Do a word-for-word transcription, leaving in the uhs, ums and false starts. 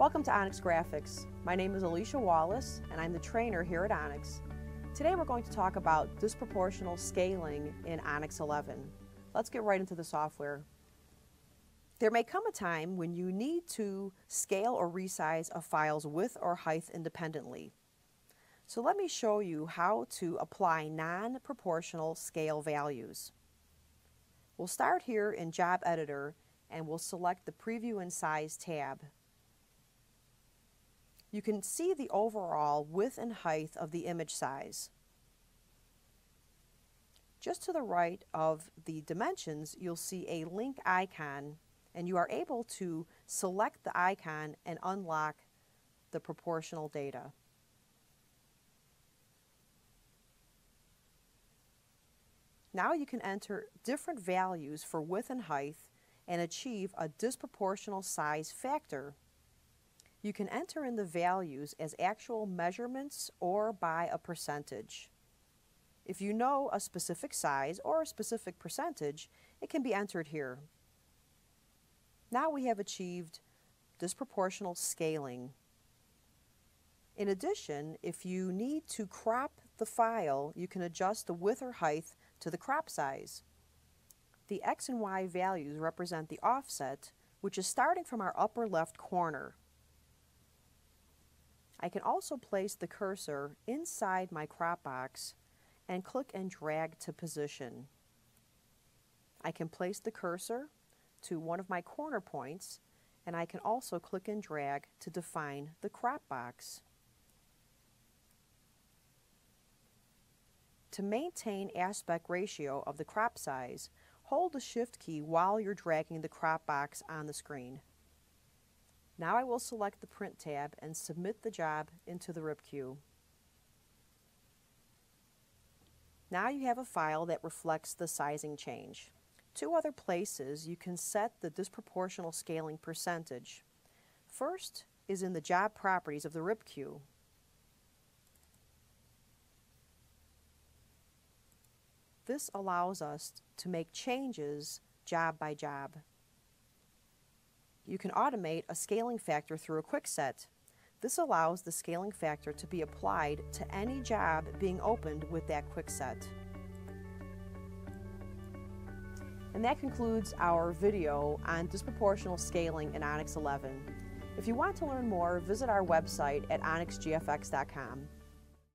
Welcome to Onyx Graphics. My name is Alicia Wallace and I'm the trainer here at Onyx. Today we're going to talk about disproportional scaling in Onyx eleven. Let's get right into the software. There may come a time when you need to scale or resize a file's width or height independently. So let me show you how to apply non-proportional scale values. We'll start here in Job Editor and we'll select the Preview and Size tab. You can see the overall width and height of the image size. Just to the right of the dimensions, you'll see a link icon, and you are able to select the icon and unlock the proportional data. Now you can enter different values for width and height and achieve a disproportional size factor. You can enter in the values as actual measurements or by a percentage. If you know a specific size or a specific percentage, it can be entered here. Now we have achieved disproportional scaling. In addition, if you need to crop the file, you can adjust the width or height to the crop size. The X and Y values represent the offset, which is starting from our upper left corner. I can also place the cursor inside my crop box and click and drag to position. I can place the cursor to one of my corner points, and I can also click and drag to define the crop box. To maintain aspect ratio of the crop size, hold the Shift key while you're dragging the crop box on the screen. Now I will select the Print tab and submit the job into the R I P queue. Now you have a file that reflects the sizing change. Two other places you can set the disproportional scaling percentage. First is in the job properties of the R I P queue. This allows us to make changes job by job. You can automate a scaling factor through a quick set. This allows the scaling factor to be applied to any job being opened with that quick set. And that concludes our video on disproportional scaling in Onyx eleven. If you want to learn more, visit our website at onyx g f x dot com.